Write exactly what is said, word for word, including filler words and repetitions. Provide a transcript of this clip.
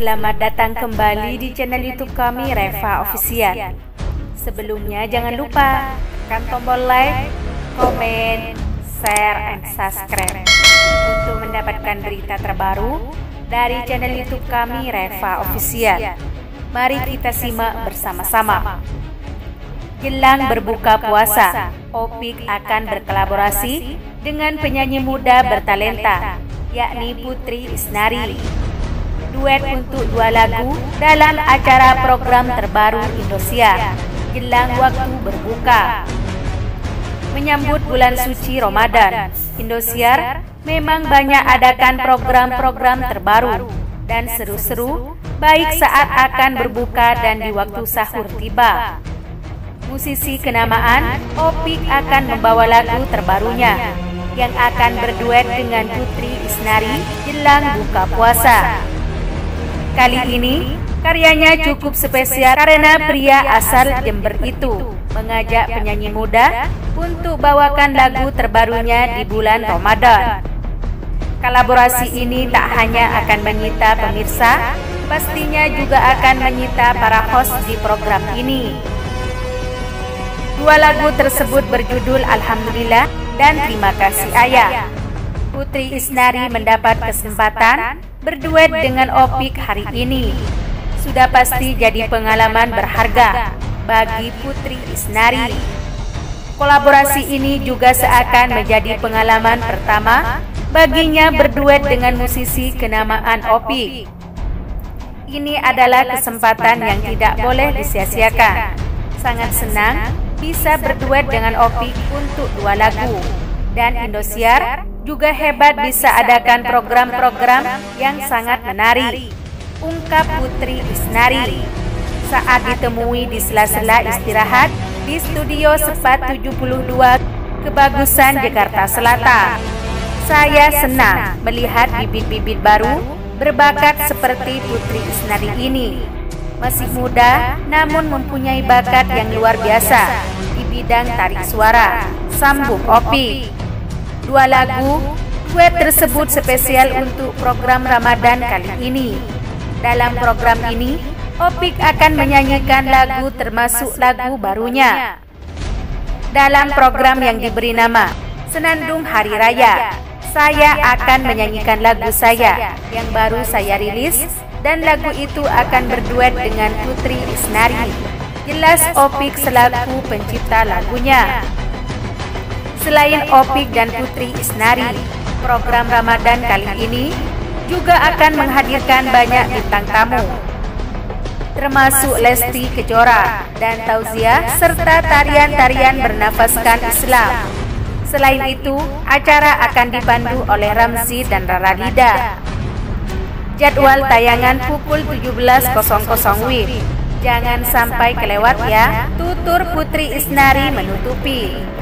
Selamat datang kembali di channel YouTube kami Reva Official. Sebelumnya jangan lupa tekan tombol like, komen, share, and subscribe untuk mendapatkan berita terbaru dari channel YouTube kami Reva Official. Mari kita simak bersama-sama. Jelang berbuka puasa, Opik akan berkolaborasi dengan penyanyi muda bertalenta, yakni Putri Isnari. Duet untuk dua lagu dalam acara program terbaru Indosiar jelang waktu berbuka. Menyambut bulan suci Ramadan, Indosiar memang banyak adakan program-program terbaru dan seru-seru, baik saat akan berbuka dan di waktu sahur tiba. Musisi kenamaan Opik akan membawa lagu terbarunya yang akan berduet dengan Putri Isnari jelang buka puasa. Kali ini, karyanya cukup spesial karena pria asal Jember itu mengajak penyanyi muda untuk bawakan lagu terbarunya di bulan Ramadan. Kolaborasi ini tak hanya akan menyita pemirsa, pastinya juga akan menyita para host di program ini. Dua lagu tersebut berjudul Alhamdulillah dan Terima Kasih Ayah. Putri Isnari mendapat kesempatan berduet dengan Opik hari ini. Sudah pasti jadi pengalaman berharga bagi Putri Isnari. Kolaborasi ini juga seakan menjadi pengalaman pertama baginya berduet dengan musisi kenamaan Opik. Ini adalah kesempatan yang tidak boleh disia-siakan. Sangat senang bisa berduet dengan Opik untuk dua lagu. Dan Indosiar juga hebat bisa adakan program-program yang sangat menarik, ungkap Putri Isnari saat ditemui di sela-sela istirahat di studio Sepat tujuh puluh dua Kebagusan Jakarta Selatan. Saya senang melihat bibit-bibit baru berbakat seperti Putri Isnari ini. Masih muda namun mempunyai bakat yang luar biasa di bidang tarik suara, sambung Opik. Dua lagu duet tersebut spesial untuk program Ramadan kali ini. Dalam program ini, Opik akan menyanyikan lagu termasuk lagu barunya. Dalam program yang diberi nama Senandung Hari Raya, saya akan menyanyikan lagu saya yang baru saya rilis, dan lagu itu akan berduet dengan Putri Isnari. Jelas Opik selaku pencipta lagunya. Selain Opik dan Putri Isnari, program Ramadan kali ini juga akan menghadirkan banyak bintang tamu, termasuk Lesti Kejora dan Tauziah, serta tarian-tarian bernafaskan Islam. Selain itu, acara akan dipandu oleh Ramzi dan Rara Lida. Jadwal tayangan pukul tujuh belas W I B. Jangan sampai kelewat ya, tutur Putri Isnari menutupi.